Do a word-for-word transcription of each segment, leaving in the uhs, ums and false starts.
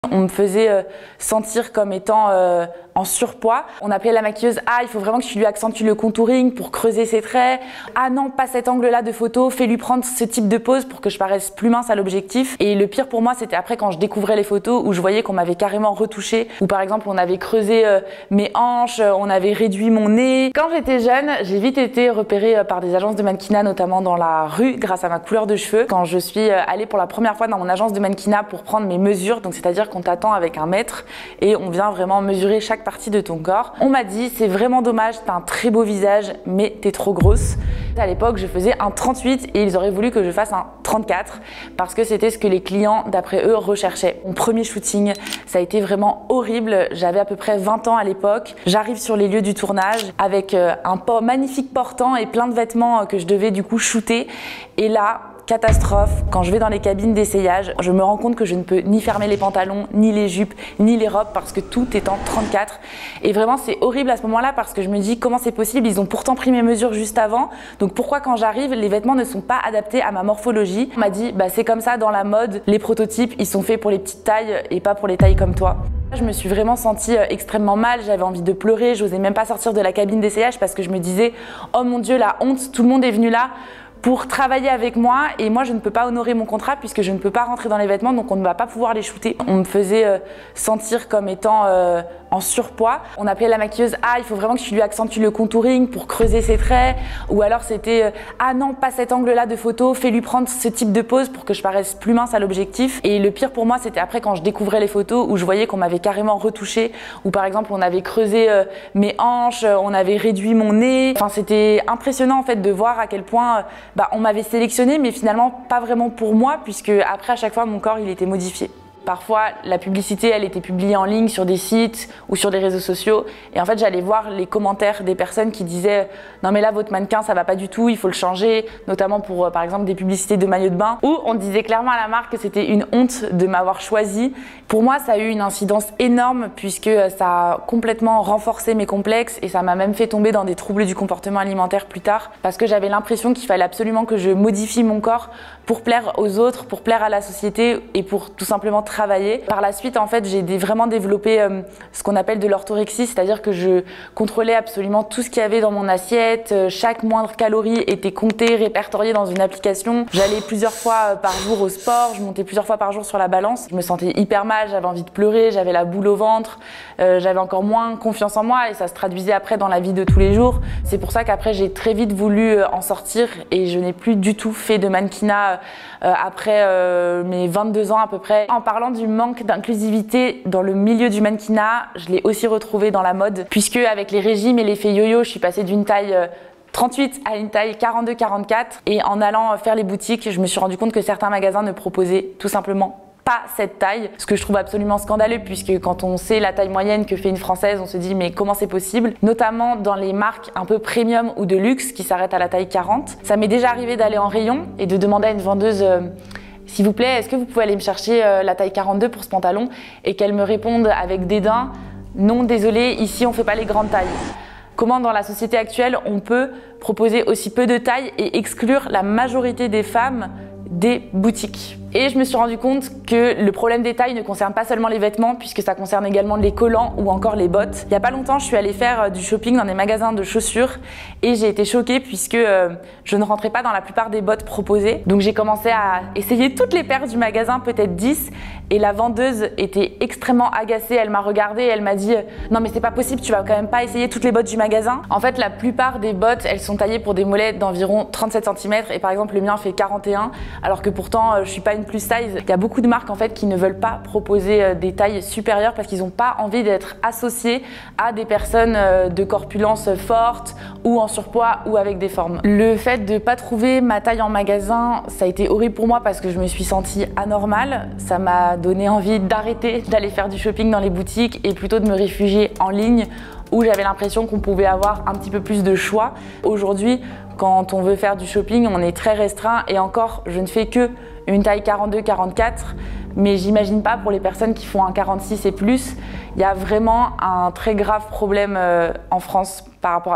On me faisait euh, sentir comme étant euh, en surpoids. On appelait la maquilleuse « Ah, il faut vraiment que tu lui accentues le contouring pour creuser ses traits. Ah non, pas cet angle-là de photo, fais-lui prendre ce type de pose pour que je paraisse plus mince à l'objectif. » Et le pire pour moi, c'était après quand je découvrais les photos où je voyais qu'on m'avait carrément retouché, où par exemple on avait creusé euh, mes hanches, on avait réduit mon nez. Quand j'étais jeune, j'ai vite été repérée euh, par des agences de mannequinat, notamment dans la rue, grâce à ma couleur de cheveux. Quand je suis euh, allée pour la première fois dans mon agence de mannequinat pour prendre mes mesures, donc c'est-à-dire qu'on t'attend avec un mètre et on vient vraiment mesurer chaque partie de ton corps. On m'a dit c'est vraiment dommage, t'as un très beau visage mais t'es trop grosse. À l'époque je faisais un trente-huit et ils auraient voulu que je fasse un trente-quatre parce que c'était ce que les clients d'après eux recherchaient. Mon premier shooting, ça a été vraiment horrible. J'avais à peu près vingt ans à l'époque. J'arrive sur les lieux du tournage avec un magnifique portant et plein de vêtements que je devais du coup shooter et là catastrophe, quand je vais dans les cabines d'essayage, je me rends compte que je ne peux ni fermer les pantalons, ni les jupes, ni les robes parce que tout est en trente-quatre. Et vraiment c'est horrible à ce moment-là parce que je me dis comment c'est possible, ils ont pourtant pris mes mesures juste avant, donc pourquoi quand j'arrive les vêtements ne sont pas adaptés à ma morphologie. On m'a dit bah c'est comme ça dans la mode, les prototypes ils sont faits pour les petites tailles et pas pour les tailles comme toi. Je me suis vraiment sentie extrêmement mal, j'avais envie de pleurer, j'osais même pas sortir de la cabine d'essayage parce que je me disais oh mon Dieu la honte, tout le monde est venu là pour travailler avec moi et moi je ne peux pas honorer mon contrat puisque je ne peux pas rentrer dans les vêtements donc on ne va pas pouvoir les shooter. On me faisait euh, sentir comme étant euh, en surpoids. On appelait la maquilleuse « Ah, il faut vraiment que tu lui accentues le contouring pour creuser ses traits » ou alors c'était euh, « Ah non, pas cet angle-là de photo, fais-lui prendre ce type de pose pour que je paraisse plus mince à l'objectif. » Et le pire pour moi c'était après quand je découvrais les photos où je voyais qu'on m'avait carrément retouché, où par exemple on avait creusé euh, mes hanches, on avait réduit mon nez. Enfin c'était impressionnant en fait de voir à quel point euh, bah, on m'avait sélectionné mais finalement pas vraiment pour moi puisque après à chaque fois mon corps il était modifié. Parfois, la publicité, elle était publiée en ligne sur des sites ou sur des réseaux sociaux. Et en fait, j'allais voir les commentaires des personnes qui disaient « Non mais là, votre mannequin, ça va pas du tout, il faut le changer. » Notamment pour, par exemple, des publicités de maillots de bain. Où on disait clairement à la marque que c'était une honte de m'avoir choisi. Pour moi, ça a eu une incidence énorme puisque ça a complètement renforcé mes complexes et ça m'a même fait tomber dans des troubles du comportement alimentaire plus tard. Parce que j'avais l'impression qu'il fallait absolument que je modifie mon corps pour plaire aux autres, pour plaire à la société et pour tout simplement travailler. Par la suite, en fait, j'ai vraiment développé euh, ce qu'on appelle de l'orthorexie, c'est-à-dire que je contrôlais absolument tout ce qu'il y avait dans mon assiette. Chaque moindre calorie était comptée, répertoriée dans une application. J'allais plusieurs fois par jour au sport, je montais plusieurs fois par jour sur la balance. Je me sentais hyper mal, j'avais envie de pleurer, j'avais la boule au ventre, euh, j'avais encore moins confiance en moi et ça se traduisait après dans la vie de tous les jours. C'est pour ça qu'après, j'ai très vite voulu en sortir et je n'ai plus du tout fait de mannequinat euh, après euh, mes vingt-deux ans à peu près. En parlant du manque d'inclusivité dans le milieu du mannequinat, je l'ai aussi retrouvé dans la mode, puisque avec les régimes et l'effet yo-yo, je suis passée d'une taille trente-huit à une taille quarante-deux quarante-quatre et en allant faire les boutiques, je me suis rendu compte que certains magasins ne proposaient tout simplement pas cette taille, ce que je trouve absolument scandaleux puisque quand on sait la taille moyenne que fait une française, on se dit mais comment c'est possible, notamment dans les marques un peu premium ou de luxe qui s'arrêtent à la taille quarante. Ça m'est déjà arrivé d'aller en rayon et de demander à une vendeuse euh, s'il vous plaît, est-ce que vous pouvez aller me chercher euh, la taille quarante-deux pour ce pantalon et qu'elle me réponde avec dédain non désolé, ici on fait pas les grandes tailles. Comment dans la société actuelle on peut proposer aussi peu de tailles et exclure la majorité des femmes des boutiques. Et je me suis rendu compte que le problème des tailles ne concerne pas seulement les vêtements puisque ça concerne également les collants ou encore les bottes. Il n'y a pas longtemps, je suis allée faire du shopping dans des magasins de chaussures et j'ai été choquée puisque euh, je ne rentrais pas dans la plupart des bottes proposées. Donc j'ai commencé à essayer toutes les paires du magasin, peut-être dix, et la vendeuse était extrêmement agacée. Elle m'a regardée et elle m'a dit « Non mais c'est pas possible, tu vas quand même pas essayer toutes les bottes du magasin ?» En fait, la plupart des bottes, elles sont taillées pour des mollets d'environ trente-sept centimètres et par exemple le mien fait quarante et un alors que pourtant euh, je suis pas une plus size. Il y a beaucoup de marques en fait qui ne veulent pas proposer des tailles supérieures parce qu'ils n'ont pas envie d'être associés à des personnes de corpulence forte ou en surpoids ou avec des formes. Le fait de ne pas trouver ma taille en magasin, ça a été horrible pour moi parce que je me suis sentie anormale. Ça m'a donné envie d'arrêter d'aller faire du shopping dans les boutiques et plutôt de me réfugier en ligne où j'avais l'impression qu'on pouvait avoir un petit peu plus de choix. Aujourd'hui, quand on veut faire du shopping, on est très restreint et encore, je ne fais que une taille quarante-deux quarante-quatre, mais j'imagine pas pour les personnes qui font un quarante-six et plus. Il y a vraiment un très grave problème en France par rapport à ça.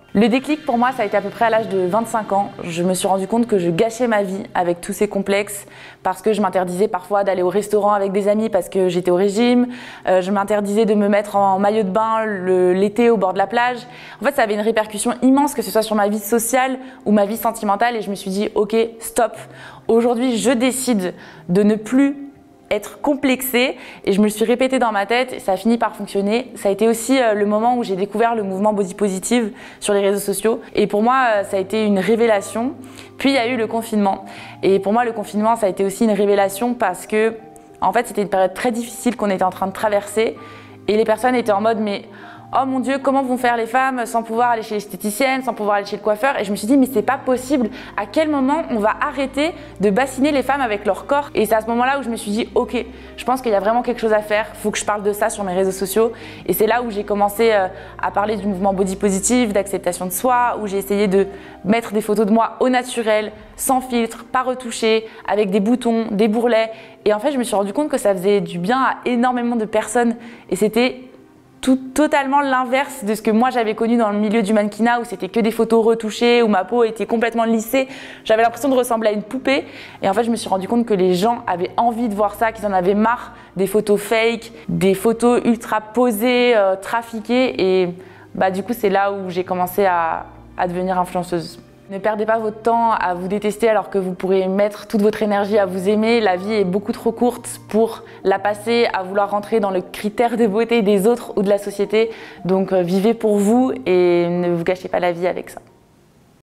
Le déclic pour moi, ça a été à peu près à l'âge de vingt-cinq ans. Je me suis rendu compte que je gâchais ma vie avec tous ces complexes parce que je m'interdisais parfois d'aller au restaurant avec des amis parce que j'étais au régime. Euh, je m'interdisais de me mettre en maillot de bain l'été au bord de la plage. En fait, ça avait une répercussion immense, que ce soit sur ma vie sociale ou ma vie sentimentale. Et je me suis dit, ok, stop. Aujourd'hui, je décide de ne plus être complexée, et je me le suis répété dans ma tête et ça a fini par fonctionner. Ça a été aussi le moment où j'ai découvert le mouvement Body Positive sur les réseaux sociaux, et pour moi ça a été une révélation. Puis il y a eu le confinement, et pour moi le confinement ça a été aussi une révélation parce que en fait c'était une période très difficile qu'on était en train de traverser, et les personnes étaient en mode mais oh mon Dieu, comment vont faire les femmes sans pouvoir aller chez l'esthéticienne, sans pouvoir aller chez le coiffeur? Et je me suis dit, mais c'est pas possible. À quel moment on va arrêter de bassiner les femmes avec leur corps? Et c'est à ce moment-là où je me suis dit, ok, je pense qu'il y a vraiment quelque chose à faire. Il faut que je parle de ça sur mes réseaux sociaux. Et c'est là où j'ai commencé à parler du mouvement body positive, d'acceptation de soi, où j'ai essayé de mettre des photos de moi au naturel, sans filtre, pas retouchées, avec des boutons, des bourrelets. Et en fait, je me suis rendu compte que ça faisait du bien à énormément de personnes. Et c'était tout totalement l'inverse de ce que moi j'avais connu dans le milieu du mannequinat, où c'était que des photos retouchées, où ma peau était complètement lissée. J'avais l'impression de ressembler à une poupée. Et en fait, je me suis rendu compte que les gens avaient envie de voir ça, qu'ils en avaient marre des photos fake, des photos ultra posées, euh, trafiquées. Et bah, du coup, c'est là où j'ai commencé à, à devenir influenceuse. Ne perdez pas votre temps à vous détester alors que vous pourrez mettre toute votre énergie à vous aimer. La vie est beaucoup trop courte pour la passer à vouloir rentrer dans le critère de beauté des autres ou de la société. Donc vivez pour vous et ne vous gâchez pas la vie avec ça.